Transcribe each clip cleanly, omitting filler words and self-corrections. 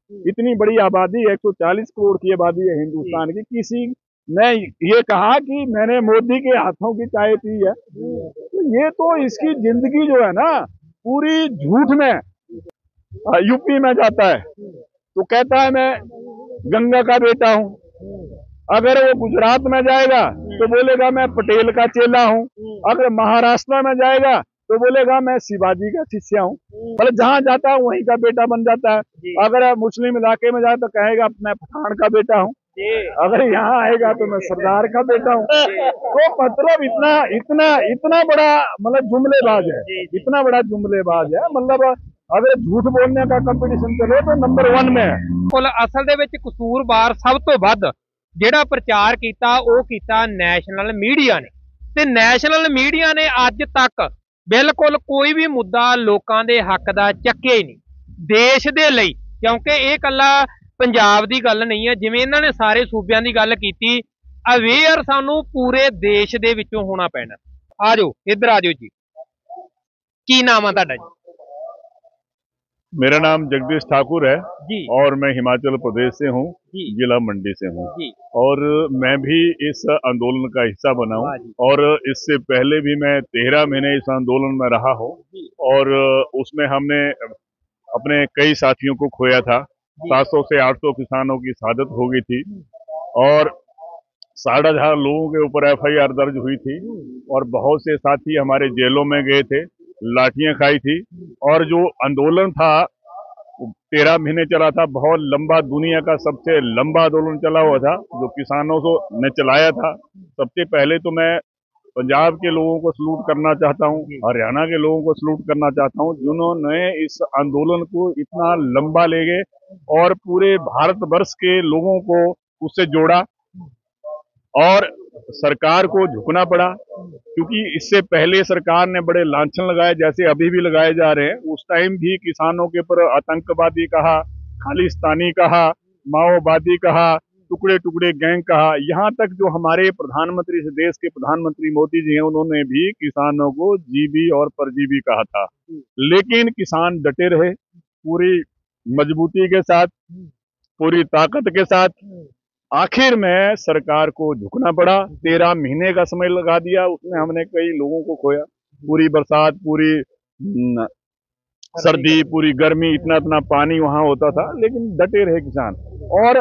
इतनी बड़ी आबादी, 140 करोड़ की आबादी है हिंदुस्तान की। किसी ने ये कहा कि मैंने मोदी के हाथों की चाय पी है, तो ये तो इसकी जिंदगी जो है ना पूरी झूठ में। यूपी में जाता है तो कहता है मैं गंगा का बेटा हूँ। अगर वो गुजरात में जाएगा तो बोलेगा मैं पटेल का चेला हूँ। अगर महाराष्ट्र में जाएगा तो बोलेगा मैं शिवाजी का शिष्य हूँ। मतलब जहां जाता है वहीं का बेटा बन जाता है। अगर मुस्लिम इलाके में जाए तो कहेगा मैं पठान का बेटा हूँ। अगर यहाँ आएगा तो मैं सरदार का बेटा हूँ। तो मतलब इतना इतना इतना बड़ा मतलब जुमलेबाज है, इतना बड़ा जुमलेबाज है। मतलब अगर झूठ बोलने का कंपटीशन चले तो नंबर 1 में है। ਕੋਲ ਅਸਲ ਦੇ ਵਿੱਚ ਕਸੂਰਵਾਰ ਸਭ ਤੋਂ ਵੱਧ ਜਿਹੜਾ ਪ੍ਰਚਾਰ ਕੀਤਾ ਉਹ ਕੀਤਾ ਨੈਸ਼ਨਲ ਮੀਡੀਆ ਨੇ। ਤੇ ਨੈਸ਼ਨਲ ਮੀਡੀਆ ਨੇ ਅੱਜ ਤੱਕ ਬਿਲਕੁਲ ਕੋਈ ਵੀ ਮੁੱਦਾ ਲੋਕਾਂ ਦੇ ਹੱਕ ਦਾ ਚੱਕਿਆ ਹੀ ਨਹੀਂ ਦੇਸ਼ ਦੇ ਲਈ, ਕਿਉਂਕਿ ਇਹ ਕੱਲਾ ਪੰਜਾਬ ਦੀ ਗੱਲ ਨਹੀਂ ਹੈ। ਜਿਵੇਂ ਇਹਨਾਂ ਨੇ ਸਾਰੇ ਸੂਬਿਆਂ ਦੀ ਗੱਲ ਕੀਤੀ, ਅਵੇਅਰ ਸਾਨੂੰ ਪੂਰੇ ਦੇਸ਼ ਦੇ ਵਿੱਚੋਂ ਹੋਣਾ ਪੈਣਾ। ਆ ਜਾਓ ਇੱਧਰ ਆ ਜਾਓ ਜੀ, ਕੀ ਨਾਮ ਆ ਤੁਹਾਡਾ ਜੀ? मेरा नाम जगदीश ठाकुर है जी और मैं हिमाचल प्रदेश से हूँ, जी जिला मंडी से हूँ। जी। और मैं भी इस आंदोलन का हिस्सा बना हूँ वाह जी। और इससे पहले भी मैं 13 महीने इस आंदोलन में रहा हूँ। जी और उसमें हमने अपने कई साथियों को खोया था। जी 700 से 800 किसानों की शहादत हो गई थी और 15,500 लोगों के ऊपर FIR दर्ज हुई थी और बहुत से साथी हमारे जेलों में गए थे, लाठियां खाई थी। और जो आंदोलन था 13 महीने चला था, बहुत लंबा, दुनिया का सबसे लंबा आंदोलन चला हुआ था जो किसानों को ने चलाया था। सबसे पहले तो मैं पंजाब के लोगों को सलूट करना चाहता हूँ, हरियाणा के लोगों को सलूट करना चाहता हूँ जिन्होंने इस आंदोलन को इतना लंबा ले गए और पूरे भारतवर्ष के लोगों को उससे जोड़ा। और सरकार को झुकना पड़ा क्योंकि इससे पहले सरकार ने बड़े लांछन लगाए, जैसे अभी भी लगाए जा रहे हैं। उस टाइम भी किसानों के ऊपर आतंकवादी कहा, खालिस्तानी कहा, माओवादी कहा, टुकड़े टुकड़े गैंग कहा। यहाँ तक जो हमारे प्रधानमंत्री, इस देश के प्रधानमंत्री मोदी जी हैं, उन्होंने भी किसानों को जीबी और परजीवी कहा था। लेकिन किसान डटे रहे पूरी मजबूती के साथ, पूरी ताकत के साथ। आखिर में सरकार को झुकना पड़ा। 13 महीने का समय लगा दिया, उसमें हमने कई लोगों को खोया। पूरी बरसात, पूरी सर्दी, पूरी गर्मी, इतना इतना पानी वहां होता था, लेकिन डटे रहे किसान। और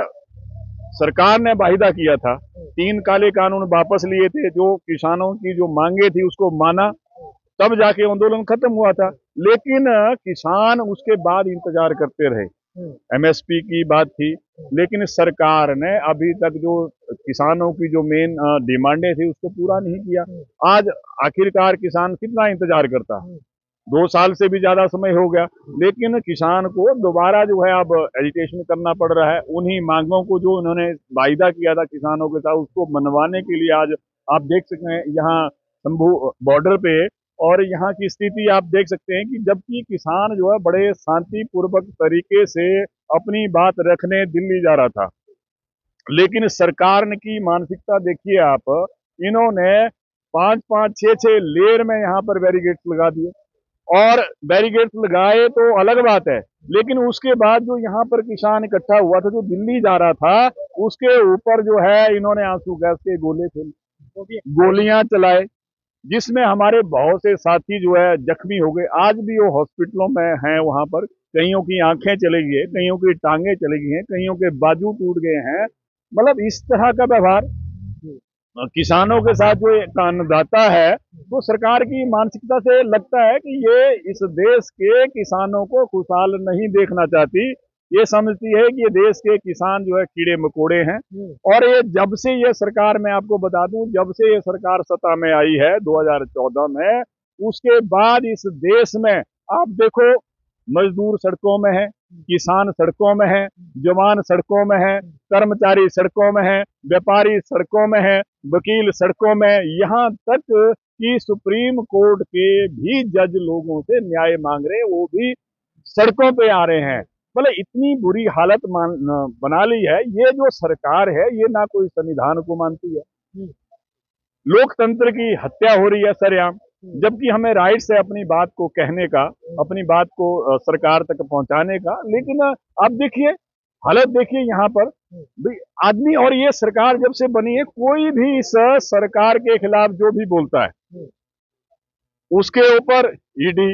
सरकार ने वाहिदा किया था, 3 काले कानून वापस लिए थे, जो किसानों की जो मांगे थी उसको माना, तब जाके आंदोलन खत्म हुआ था। लेकिन किसान उसके बाद इंतजार करते रहे। MSP की बात थी, लेकिन सरकार ने अभी तक जो किसानों की जो मेन डिमांडें थी उसको पूरा नहीं किया। आज आखिरकार किसान कितना इंतजार करता, 2 साल से भी ज्यादा समय हो गया, लेकिन किसान को दोबारा जो है अब एजिटेशन करना पड़ रहा है। उन्हीं मांगों को जो उन्होंने वायदा किया था किसानों के साथ, उसको मनवाने के लिए आज आप देख सकते हैं यहाँ शंभू बॉर्डर पे। और यहाँ की स्थिति आप देख सकते हैं कि जबकि किसान जो है बड़े शांतिपूर्वक तरीके से अपनी बात रखने दिल्ली जा रहा था, लेकिन सरकार की मानसिकता देखिए आप। इन्होंने 5-5, 6-6 लेयर में यहाँ पर बैरिकेड्स लगा दिए। और बैरिकेड्स लगाए तो अलग बात है, लेकिन उसके बाद जो यहाँ पर किसान इकट्ठा हुआ था, जो दिल्ली जा रहा था, उसके ऊपर जो है इन्होंने आंसू गैस के गोले खेले, गोलियां चलाए, जिसमें हमारे बहुत से साथी जो है जख्मी हो गए। आज भी वो हॉस्पिटलों में हैं वहां पर। कईयों की आंखें चली गई है, कईयों की टांगे चली गई हैं, कईयों के बाजू टूट गए हैं। मतलब इस तरह का व्यवहार किसानों के साथ जो अन्नदाता है, तो सरकार की मानसिकता से लगता है कि ये इस देश के किसानों को खुशहाल नहीं देखना चाहती। ये समझती है कि ये देश के किसान जो है कीड़े मकोड़े हैं। और ये जब से ये सरकार, मैं आपको बता दूं, जब से ये सरकार सत्ता में आई है 2014 में, उसके बाद इस देश में आप देखो मजदूर सड़कों में है, किसान सड़कों में है, जवान सड़कों में है, कर्मचारी सड़कों में है, व्यापारी सड़कों में है, वकील सड़कों में, यहाँ तक कि सुप्रीम कोर्ट के भी जज लोगों से न्याय मांग रहे, वो भी सड़कों पे आ रहे हैं। मतलब इतनी बुरी हालत बना ली है ये जो सरकार है। ये ना कोई संविधान को मानती है, लोकतंत्र की हत्या हो रही है सरेआम। जबकि हमें राइट्स है अपनी बात को कहने का, अपनी बात को सरकार तक पहुंचाने का। लेकिन अब देखिए हालत देखिए यहाँ पर भाई आदमी। और ये सरकार जब से बनी है, कोई भी इस सरकार के खिलाफ जो भी बोलता है उसके ऊपर ईडी,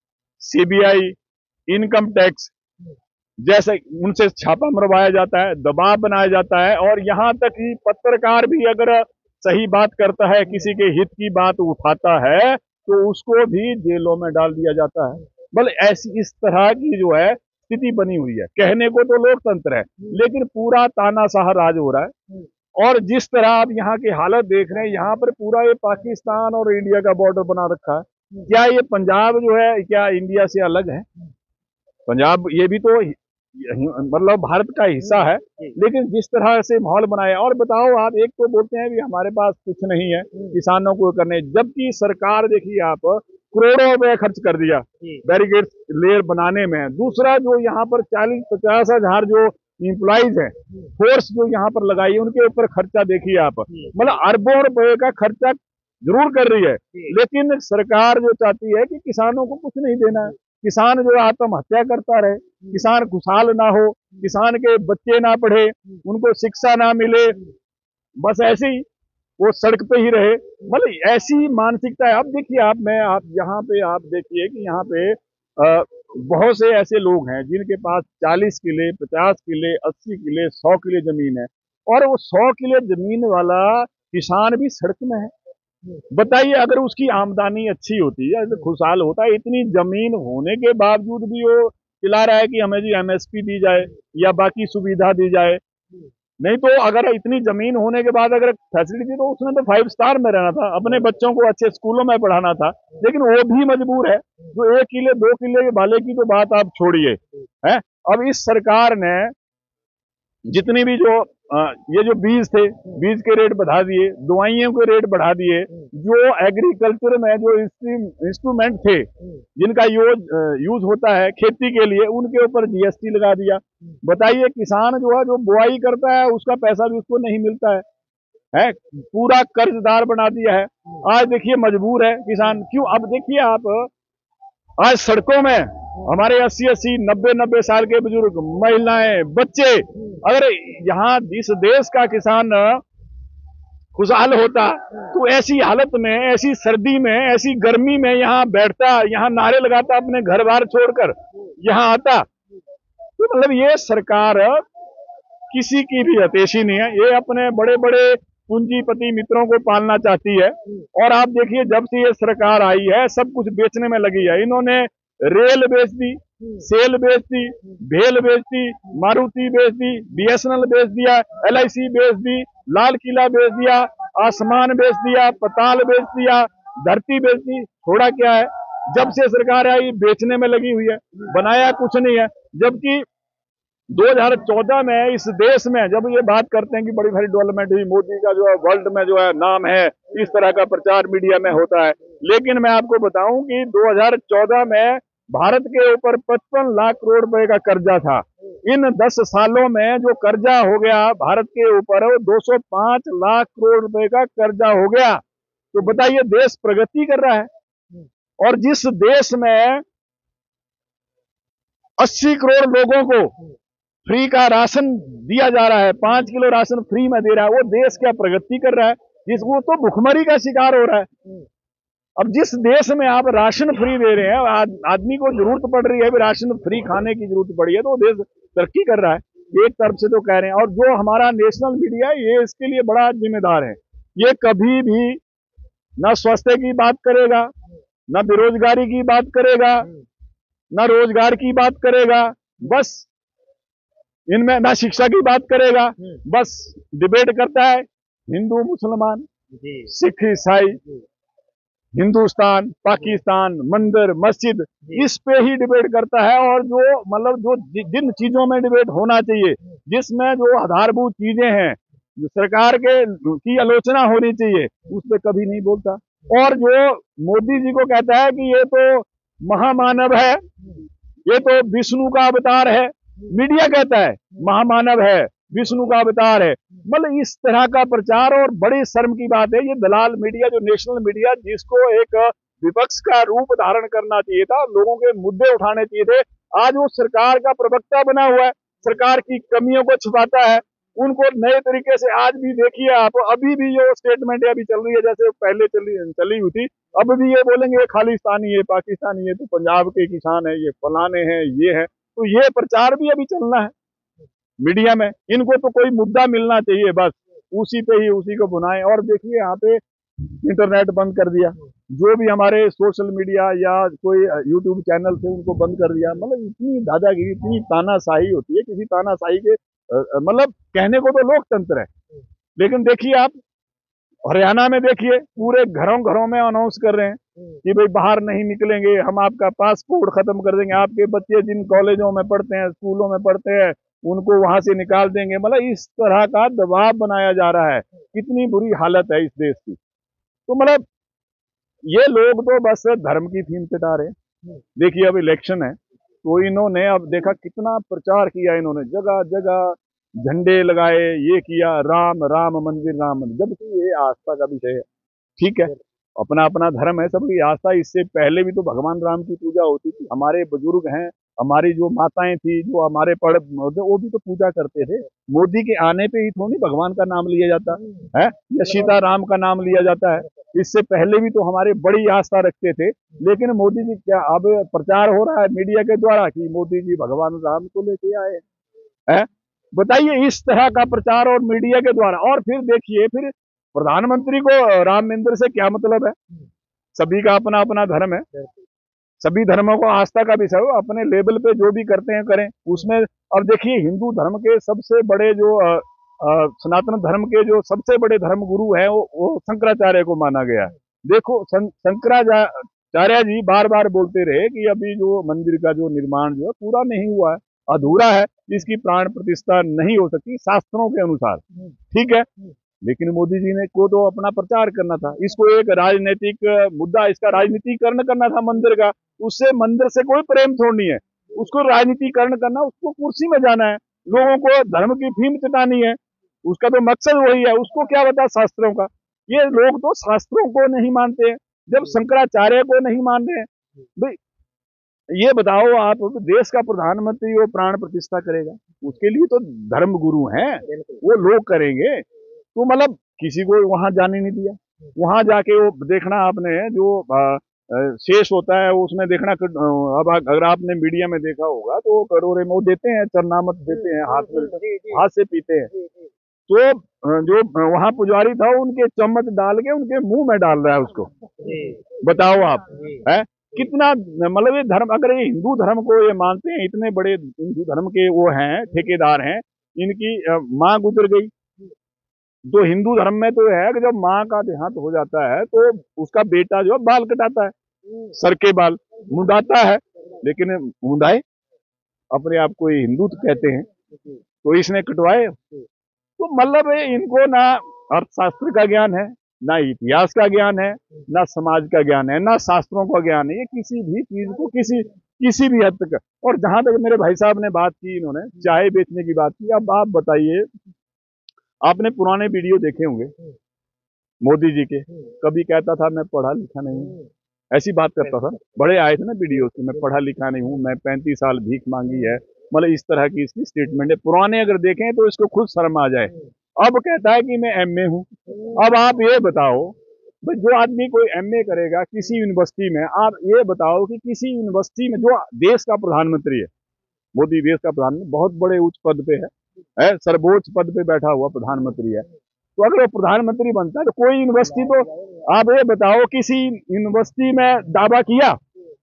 सीबीआई, इनकम टैक्स जैसे उनसे छापा मरवाया जाता है, दबाव बनाया जाता है। और यहाँ तक कि पत्रकार भी अगर सही बात करता है, किसी के हित की बात उठाता है, तो उसको भी जेलों में डाल दिया जाता है। मतलब ऐसी इस तरह की जो है स्थिति बनी हुई है। कहने को तो लोकतंत्र है, लेकिन पूरा तानाशाह राज हो रहा है। और जिस तरह आप यहाँ की हालत देख रहे हैं, यहाँ पर पूरा ये पाकिस्तान और इंडिया का बॉर्डर बना रखा है। क्या ये पंजाब जो है क्या इंडिया से अलग है? पंजाब ये भी तो मतलब भारत का हिस्सा है, लेकिन जिस तरह से माहौल बनाया। और बताओ आप, एक तो बोलते हैं भी हमारे पास कुछ नहीं है किसानों को करने, जबकि सरकार देखिए आप करोड़ों रुपए खर्च कर दिया बैरिकेड्स लेयर बनाने में। दूसरा जो यहाँ पर 40-50 हजार जो इम्प्लॉइज है, फोर्स जो यहाँ पर लगाई है, उनके ऊपर खर्चा देखिए आप, मतलब अरबों रुपए का खर्चा जरूर कर रही है। लेकिन सरकार जो चाहती है कि किसानों को कुछ नहीं देना है, किसान जो आत्महत्या करता रहे, किसान खुशहाल ना हो, किसान के बच्चे ना पढ़े, उनको शिक्षा ना मिले, बस ऐसे ही वो सड़क पे ही रहे। मतलब ऐसी मानसिकता है। अब देखिए आप यहाँ पे आप देखिए कि यहाँ पे बहुत से ऐसे लोग हैं जिनके पास 40 किले, 50 किले, 80 किले, 100 किले जमीन है, और वो 100 किले जमीन वाला किसान भी सड़क में है। बताइए, अगर उसकी आमदनी अच्छी होती है, खुशहाल होता है, इतनी जमीन होने के बावजूद भी वो चिल्ला रहा है कि हमें जी एमएसपी दी जाए या बाकी सुविधा दी जाए। नहीं तो अगर इतनी जमीन होने के बाद अगर फैसिलिटी, तो उसने तो 5 स्टार में रहना था, अपने बच्चों को अच्छे स्कूलों में पढ़ाना था। लेकिन वो भी मजबूर है। जो 1 किले 2 किले वाले की तो बात आप छोड़िए, है। अब इस सरकार ने जितनी भी जो ये जो बीज थे, बीज के रेट बढ़ा दिए, दवाइयों के रेट बढ़ा दिए, जो एग्रीकल्चर में जो इंस्ट्रूमेंट थे जिनका यूज होता है खेती के लिए, उनके ऊपर जीएसटी लगा दिया। बताइए, किसान जो है जो बुआई करता है उसका पैसा भी उसको नहीं मिलता है, पूरा कर्जदार बना दिया है। आज देखिए मजबूर है किसान। क्यों? अब देखिए आप, आज सड़कों में हमारे 80-80, 90-90 साल के बुजुर्ग, महिलाएं, बच्चे, अगर यहाँ इस देश का किसान खुशहाल होता तो ऐसी हालत में, ऐसी सर्दी में, ऐसी गर्मी में यहाँ बैठता, यहाँ नारे लगाता, अपने घर बार छोड़कर यहाँ आता। तो मतलब ये सरकार किसी की भी हितैषी नहीं है, ये अपने बड़े बड़े पूंजीपति मित्रों को पालना चाहती है। और आप देखिए, जब से ये सरकार आई है सब कुछ बेचने में लगी है। इन्होंने रेल बेच दी, सेल बेच दी, भेल बेच दी, मारुति बेच दी, बीएसएनएल बेच दिया, एलआईसी बेच दी, लाल किला बेच दिया, आसमान बेच दिया, पताल बेच दिया, धरती बेच दी। थोड़ा क्या है, जब से सरकार आई बेचने में लगी हुई है, बनाया कुछ नहीं है। जबकि 2014 में इस देश में जब ये बात करते हैं कि बड़ी भारी डेवलपमेंट हुई, मोदी का जो है वर्ल्ड में जो है नाम है, इस तरह का प्रचार मीडिया में होता है। लेकिन मैं आपको बताऊं कि 2014 में भारत के ऊपर 55 लाख करोड़ रुपए का कर्जा था। इन 10 सालों में जो कर्जा हो गया भारत के ऊपर, 205 लाख करोड़ रुपए का कर्जा हो गया। तो बताइए, देश प्रगति कर रहा है। और जिस देश में 80 करोड़ लोगों को फ्री का राशन दिया जा रहा है, 5 किलो राशन फ्री में दे रहा है, वो देश क्या प्रगति कर रहा है? वो तो भुखमरी का शिकार हो रहा है। अब जिस देश में आप राशन फ्री दे रहे हैं, आदमी को जरूरत पड़ रही है, राशन फ्री खाने की जरूरत पड़ी है, तो देश तरक्की कर रहा है। एक तरफ से तो कह रहे हैं। और जो हमारा नेशनल मीडिया है, ये इसके लिए बड़ा जिम्मेदार है। ये कभी भी ना स्वास्थ्य की बात करेगा, ना बेरोजगारी की बात करेगा, ना रोजगार की बात करेगा, बस इनमें ना शिक्षा की बात करेगा, बस डिबेट करता है हिंदू मुसलमान, सिख ईसाई, हिंदुस्तान पाकिस्तान, मंदिर मस्जिद, इस पे ही डिबेट करता है। और जो मतलब जो जिन चीजों में डिबेट होना चाहिए, जिसमें जो आधारभूत चीजें हैं, जो सरकार के की आलोचना होनी चाहिए, उस पे कभी नहीं बोलता। और जो मोदी जी को कहता है कि ये तो महामानव है, ये तो विष्णु का अवतार है, मीडिया कहता है महामानव है, विष्णु का अवतार है। मतलब इस तरह का प्रचार, और बड़ी शर्म की बात है, ये दलाल मीडिया, जो नेशनल मीडिया, जिसको एक विपक्ष का रूप धारण करना चाहिए था, लोगों के मुद्दे उठाने चाहिए थे, आज वो सरकार का प्रवक्ता बना हुआ है। सरकार की कमियों को छुपाता है, उनको नए तरीके से आज भी देखिए आप, अभी भी जो स्टेटमेंट अभी चल रही है जैसे पहले चली हुई थी, अब भी ये बोलेंगे ये खालिस्तानी है, पाकिस्तानी है, तो पंजाब के किसान है, ये फलाने हैं, ये है, तो ये प्रचार भी अभी चलना है मीडिया में। इनको तो कोई मुद्दा मिलना चाहिए, बस उसी पे ही उसी को बुनाएं। और देखिए यहाँ पे इंटरनेट बंद कर दिया, जो भी हमारे सोशल मीडिया या कोई यूट्यूब चैनल थे उनको बंद कर दिया। मतलब इतनी दादागिरी, इतनी तानाशाही होती है किसी तानाशाही के, मतलब कहने को तो लोकतंत्र है, लेकिन देखिए आप हरियाणा में देखिए पूरे घरों घरों में अनाउंस कर रहे हैं कि भाई बाहर नहीं निकलेंगे, हम आपका पासपोर्ट खत्म कर देंगे, आपके बच्चे जिन कॉलेजों में पढ़ते हैं, स्कूलों में पढ़ते हैं, उनको वहां से निकाल देंगे। मतलब इस तरह का दबाव बनाया जा रहा है। कितनी बुरी हालत है इस देश की। तो मतलब ये लोग तो बस धर्म की थीम चटा रहे हैं। देखिए अब इलेक्शन है, तो इन्होंने अब देखा कितना प्रचार किया, इन्होंने जगह जगह झंडे लगाए, ये किया, राम राम मंदिर राम मंदिर, जबकि ये आस्था का विषय है। ठीक है, अपना अपना धर्म है, सबकी आस्था। इससे पहले भी तो भगवान राम की पूजा होती थी, हमारे बुजुर्ग हैं, हमारी जो माताएं थी, जो हमारे वो भी तो पूजा करते थे। मोदी के आने पे ही थोड़ी भगवान का नाम लिया जाता है या सीता राम का नाम लिया जाता है। इससे पहले भी तो हमारे बड़ी आस्था रखते थे, लेकिन मोदी जी क्या अब प्रचार हो रहा है मीडिया के द्वारा कि मोदी जी भगवान राम को लेके आए हैं। बताइए, इस तरह का प्रचार और मीडिया के द्वारा। और फिर देखिए, फिर प्रधानमंत्री को राम मंदिर से क्या मतलब है? सभी का अपना अपना धर्म है, सभी धर्मों को आस्था का विषय हो, अपने लेवल पे जो भी करते हैं करें उसमें। अब देखिए हिंदू धर्म के सबसे बड़े जो सनातन धर्म के जो सबसे बड़े धर्म गुरु है वो शंकराचार्य को माना गया है। देखो शंकराचार्य जी बार बार बोलते रहे कि अभी जो मंदिर का जो निर्माण जो है पूरा नहीं हुआ है, अधूरा है, इसकी प्राण प्रतिष्ठा नहीं हो सकती शास्त्रों के अनुसार। ठीक है, लेकिन मोदी जी ने को तो अपना प्रचार करना था, इसको एक राजनीतिक मुद्दा, इसका राजनीतिकरण करना था मंदिर का। उससे मंदिर से कोई प्रेम छोड़नी है, उसको राजनीतिकरण करना, उसको कुर्सी में जाना है, लोगों को धर्म की फीम चटानी है, उसका तो मकसद वही है। उसको क्या बता शास्त्रों का? ये लोग तो शास्त्रों को नहीं मानते हैं, जब शंकराचार्य को नहीं मान रहे हैं। भाई ये बताओ आप, देश का प्रधानमंत्री वो प्राण प्रतिष्ठा करेगा, उसके लिए तो धर्म गुरु हैं, वो लोग करेंगे। तो मतलब किसी को वहां जाने नहीं दिया। वहां जाके वो देखना आपने जो शेष होता है उसमें देखना। अब अगर आपने मीडिया में देखा होगा तो करोड़े में वो देते हैं, चरनामत देते हैं, हाथ से पीते हैं। तो जो वहां पुजारी था उनके चम्मच डाल के उनके मुंह में डाल रहा है उसको। बताओ आप, है कितना मतलब ये धर्म, अगर ये हिंदू धर्म को ये मानते हैं, इतने बड़े हिंदू धर्म के वो हैं, ठेकेदार हैं, इनकी माँ गुजर गई, तो हिंदू धर्म में तो है कि जब माँ का देहांत हो जाता है तो उसका बेटा जो है बाल कटाता है, सर के बाल मुंडाता है। लेकिन मुंडाए अपने आप को हिंदू तो कहते हैं, तो इसने कटवाए। तो मतलब इनको ना अर्थशास्त्र का ज्ञान है, ना इतिहास का ज्ञान है, ना समाज का ज्ञान है, ना शास्त्रों का ज्ञान है। ये किसी भी चीज को किसी भी हद तक। और जहां तक मेरे भाई साहब ने बात की, इन्होंने चाय बेचने की बात की, अब आप बताइए, आपने पुराने वीडियो देखे होंगे मोदी जी के, कभी कहता था मैं पढ़ा लिखा नहीं हूँ, ऐसी बात करता था। बड़े आए थे ना वीडियो की, मैं पढ़ा लिखा नहीं हूँ, मैं 35 साल भीख मांगी है, मतलब इस तरह की इसकी स्टेटमेंट है। पुराने अगर देखें तो इसको खुद शर्म आ जाए। अब कहता है कि मैं एमए हूँ। अब आप ये बताओ, जो आदमी कोई एमए करेगा किसी यूनिवर्सिटी में, आप ये बताओ कि किसी यूनिवर्सिटी में जो देश का प्रधानमंत्री है, मोदी देश का प्रधानमंत्री, बहुत बड़े उच्च पद पे है, सर्वोच्च पद पे बैठा हुआ प्रधानमंत्री है, तो अगर वो प्रधानमंत्री बनता है तो कोई यूनिवर्सिटी, तो आप ये बताओ किसी यूनिवर्सिटी में दावा किया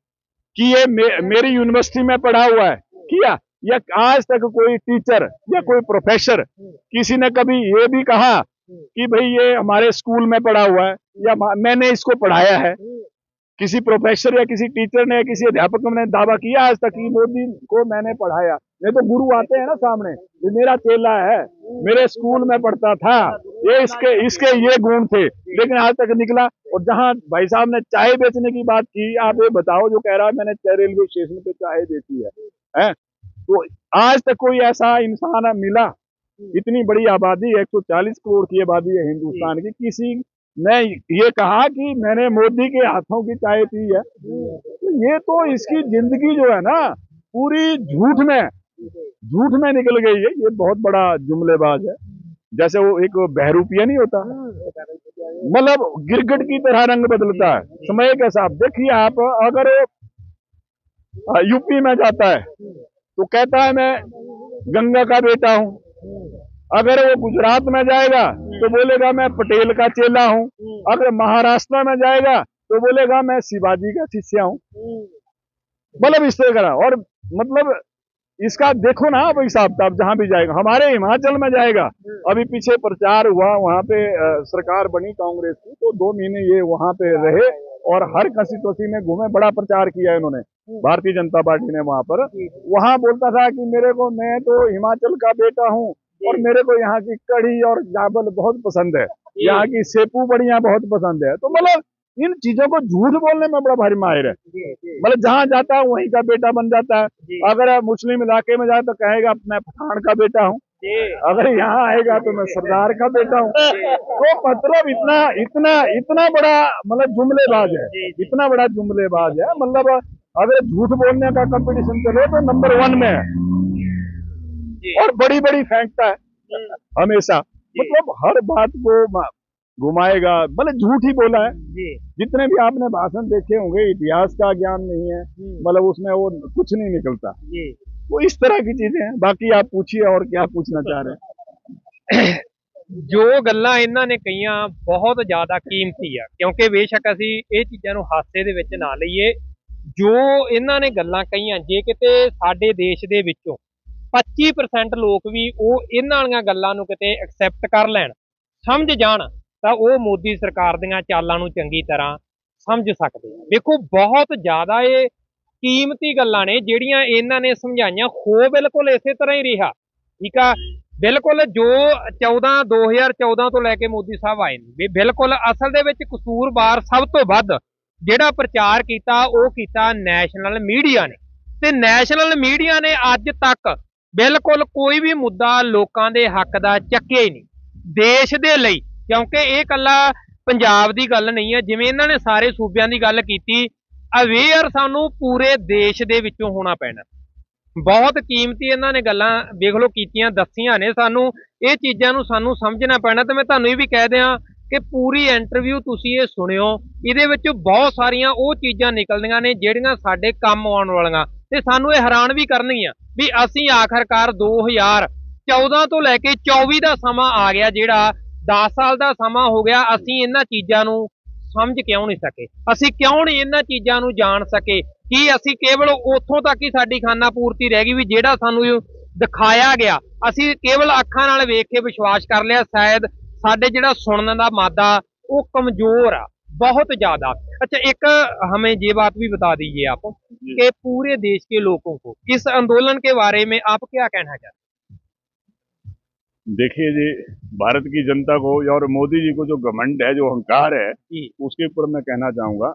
कि ये मेरी यूनिवर्सिटी में पढ़ा हुआ है, किया? या आज तक कोई टीचर या कोई प्रोफेसर किसी ने कभी ये भी कहा कि भाई ये हमारे स्कूल में पढ़ा हुआ है या मैंने इसको पढ़ाया है? किसी प्रोफेसर या किसी टीचर ने, किसी अध्यापक ने दावा किया आज तक कि मोदी को मैंने पढ़ाया? ये तो गुरु आते हैं ना सामने, ये मेरा चेला है, मेरे स्कूल में पढ़ता था, ये इसके ये गुण थे, लेकिन आज तक निकला। और जहां भाई साहब ने चाय बेचने की बात की, आप ये बताओ, जो कह रहा है मैंने रेलवे स्टेशन पे चाय बेची है, तो आज तक कोई ऐसा इंसान मिला? इतनी बड़ी आबादी है, 140 करोड़ की आबादी है हिंदुस्तान की, किसी ने ये कहा कि मैंने मोदी के हाथों की चाय पी है? तो ये तो इसकी जिंदगी जो है ना पूरी झूठ में झूठ में निकल गई है, ये बहुत बड़ा जुमलेबाज है। जैसे वो एक बहरूपिया नहीं होता, मतलब गिरगिट की तरह रंग बदलता है समय के साथ। देखिए आप, अगर यूपी में जाता है तो कहता है मैं गंगा का बेटा हूँ, अगर वो गुजरात में जाएगा तो बोलेगा मैं पटेल का चेला हूँ, अगर महाराष्ट्र में जाएगा तो बोलेगा मैं शिवाजी का शिष्य हूँ। मतलब इस तरह का, और मतलब इसका देखो ना अब हिसाब किताब, जहां भी जाएगा, हमारे हिमाचल में जाएगा, अभी पीछे प्रचार हुआ, वहां पे सरकार बनी कांग्रेस की, तो 2 महीने ये वहां पे रहे और हर कंस्टिट्यूंसी में घूमे, बड़ा प्रचार किया इन्होंने, भारतीय जनता पार्टी ने वहां पर। वहां बोलता था कि मैं तो हिमाचल का बेटा हूँ और मेरे को यहाँ की कढ़ी और चावल बहुत पसंद है, यहाँ की सेपू बढ़िया बहुत पसंद है। तो मतलब इन चीजों को झूठ बोलने में बड़ा भारी माहिर है। मतलब जहां जाता है वहीं का बेटा बन जाता है। अगर मुस्लिम इलाके में जाए तो कहेगा मैं पठान का बेटा हूँ, अगर यहाँ आएगा तो मैं सरदार का बेटा हूँ। तो मतलब इतना इतना इतना बड़ा मतलब जुमलेबाज है, इतना बड़ा जुमलेबाज है। मतलब अगर झूठ बोलने का कंपटीशन चले तो नंबर 1 में है, और बड़ी बड़ी फेंकता है हमेशा, मतलब हर बात को घुमाएगा, मतलब झूठ ही बोला है। जितने भी आपने भाषण देखे होंगे, इतिहास का ज्ञान नहीं है, मतलब उसमें वो कुछ नहीं निकलता। वो इस तरह की चीजें हैं। बाकी आप पूछिए और क्या पूछना चाह रहे हैं। ਜੋ ਗੱਲਾਂ ਇਹਨਾਂ ਨੇ ਕਹੀਆਂ ਬਹੁਤ ਜ਼ਿਆਦਾ ਕੀਮਤੀ ਆ, ਕਿਉਂਕਿ ਬੇਸ਼ੱਕ ਅਸੀਂ ਇਹ ਚੀਜ਼ਾਂ ਨੂੰ ਹਾਸੇ ਦੇ ਵਿੱਚ ਨਾ ਲਈਏ। ਜੋ ਇਹਨਾਂ ਨੇ ਗੱਲਾਂ ਕਹੀਆਂ, ਜੇ ਕਿਤੇ ਸਾਡੇ ਦੇਸ਼ ਦੇ ਵਿੱਚੋਂ 25% ਲੋਕ ਵੀ ਉਹ ਇਹਨਾਂ ਵਾਲੀਆਂ ਗੱਲਾਂ ਨੂੰ ਕਿਤੇ ਐਕਸੈਪਟ ਕਰ ਲੈਣ, ਸਮਝ ਜਾਣ, ਤਾਂ ਉਹ ਮੋਦੀ ਸਰਕਾਰ ਦੀਆਂ ਚਾਲਾਂ ਨੂੰ ਚੰਗੀ ਤਰ੍ਹਾਂ ਸਮਝ ਸਕਦੇ ਆ। ਦੇਖੋ ਬਹੁਤ ਜ਼ਿਆਦਾ ਇਹ ਕੀਮਤੀ ਗੱਲਾਂ ਨੇ ਜਿਹੜੀਆਂ ਇਹਨਾਂ ਨੇ ਸਮਝਾਈਆਂ। ਹੋ ਬਿਲਕੁਲ ਇਸੇ ਤਰ੍ਹਾਂ ਹੀ ਰਿਹਾ, ਠੀਕ ਆ। ਬਿਲਕੁਲ ਜੋ 2014 ਤੋਂ ਲੈ ਕੇ ਮੋਦੀ ਸਾਹਿਬ ਆਏ ਨੇ, ਬਿਲਕੁਲ ਅਸਲ ਦੇ ਵਿੱਚ ਕਸੂਰਵਾਰ ਸਭ ਤੋਂ ਵੱਧ ਜਿਹੜਾ ਪ੍ਰਚਾਰ ਕੀਤਾ ਉਹ ਕੀਤਾ ਨੈਸ਼ਨਲ ਮੀਡੀਆ ਨੇ। ਤੇ ਨੈਸ਼ਨਲ ਮੀਡੀਆ ਨੇ ਅੱਜ ਤੱਕ ਬਿਲਕੁਲ ਕੋਈ ਵੀ ਮੁੱਦਾ ਲੋਕਾਂ ਦੇ ਹੱਕ ਦਾ ਚੱਕਿਆ ਹੀ ਨਹੀਂ ਦੇਸ਼ ਦੇ ਲਈ, ਕਿਉਂਕਿ ਇਹ ਇਕੱਲਾ ਪੰਜਾਬ ਦੀ ਗੱਲ ਨਹੀਂ ਹੈ। ਜਿਵੇਂ ਇਹਨਾਂ ਨੇ ਸਾਰੇ ਸੂਬਿਆਂ ਦੀ ਗੱਲ ਕੀਤੀ, ਅਵੇਅਰ ਸਾਨੂੰ ਪੂਰੇ ਦੇਸ਼ ਦੇ ਵਿੱਚੋਂ ਹੋਣਾ ਪੈਣਾ। ਬਹੁਤ ਕੀਮਤੀ ਇਹਨਾਂ ਨੇ ਗੱਲਾਂ ਦੇਖ ਲਓ ਕੀਤੀਆਂ, ਦੱਸੀਆਂ ਨੇ ਸਾਨੂੰ, ਇਹ ਚੀਜ਼ਾਂ ਨੂੰ ਸਾਨੂੰ ਸਮਝਣਾ ਪੈਣਾ। ਤੇ ਮੈਂ ਤੁਹਾਨੂੰ ਇਹ ਵੀ ਕਹਿ ਦਿਆਂ ਕਿ ਪੂਰੀ ਇੰਟਰਵਿਊ ਤੁਸੀਂ ਇਹ ਸੁਣਿਓ, ਇਹਦੇ ਵਿੱਚ ਬਹੁਤ ਸਾਰੀਆਂ ਉਹ ਚੀਜ਼ਾਂ ਨਿਕਲਦੀਆਂ ਨੇ ਜਿਹੜੀਆਂ ਸਾਡੇ ਕੰਮ ਆਉਣ ਵਾਲੀਆਂ, ਤੇ ਸਾਨੂੰ ਇਹ ਹੈਰਾਨ ਵੀ ਕਰਨਗੀਆਂ ਵੀ ਅਸੀਂ ਆਖਰਕਾਰ 2014 ਤੋਂ ਲੈ ਕੇ 24 ਦਾ ਸਮਾਂ ਆ ਗਿਆ, ਜਿਹੜਾ 10 ਸਾਲ ਦਾ ਸਮਾਂ ਹੋ ਗਿਆ, ਅਸੀਂ ਇਹਨਾਂ ਚੀਜ਼ਾਂ ਨੂੰ ਸਮਝ ਕਿਉਂ ਨਹੀਂ ਸਕੇ, ਅਸੀਂ ਕਿਉਂ ਨਹੀਂ ਇਹਨਾਂ ਚੀਜ਼ਾਂ ਨੂੰ ਜਾਣ ਸਕੇ। ਕੀ ਅਸੀਂ ਕੇਵਲ ਉੱਥੋਂ ਤੱਕ ਹੀ ਸਾਡੀ ਖਾਨਾ ਪੂਰਤੀ ਰਹਿ ਗਈ ਵੀ ਜਿਹੜਾ ਸਾਨੂੰ ਦਿਖਾਇਆ ਗਿਆ, ਅਸੀਂ ਕੇਵਲ ਅੱਖਾਂ ਨਾਲ ਵੇਖ ਕੇ ਵਿਸ਼ਵਾਸ ਕਰ ਲਿਆ। ਸ਼ਾਇਦ ਸਾਡੇ ਜਿਹੜਾ सुनने का मादा वो कमजोर आ बहुत ज्यादा। अच्छा, एक हमें ये बात भी बता दीजिए आप कि पूरे देश के लोगों को इस आंदोलन के बारे में आप क्या कहना चाहते हैं? देखिए जी, भारत की जनता को और मोदी जी को जो घमंड है, जो अहंकार है, उसके ऊपर मैं कहना चाहूंगा,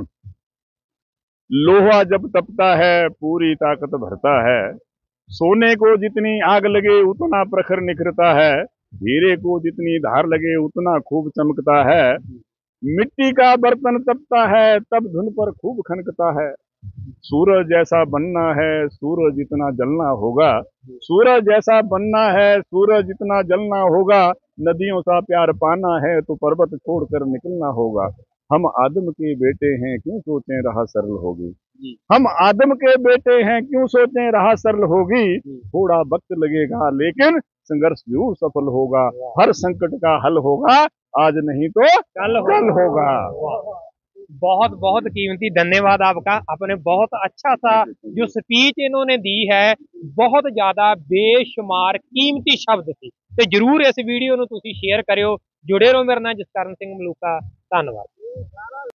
लोहा जब तपता है पूरी ताकत भरता है, सोने को जितनी आग लगे उतना प्रखर निखरता है, हीरे को जितनी धार लगे उतना खूब चमकता है, मिट्टी का बर्तन तपता है तब धुन पर खूब खनकता है, सूरज जैसा बनना है सूरज जितना जलना होगा, सूरज जैसा बनना है सूरज जितना जलना होगा, नदियों सा प्यार पाना है तो पर्वत छोड़कर निकलना होगा, हम आदम के बेटे हैं क्यों सोचें राह सरल होगी, हम आदम के बेटे हैं क्यों सोचें राह सरल होगी, थोड़ा वक्त लगेगा लेकिन संघर्ष जरूर सफल होगा, हर संकट का हल होगा, आज नहीं तो कल होगा। बहुत बहुत कीमती धन्यवाद आपका। आपने बहुत अच्छा सा जो स्पीच इन्होंने दी है, बहुत ज्यादा बेशुमार कीमती शब्द थे। तो जरूर इस वीडियो ਨੂੰ ਤੁਸੀਂ शेयर करियो। जुड़े रहो मेरे नाल जसकरण सिंह मलूका। धन्यवाद।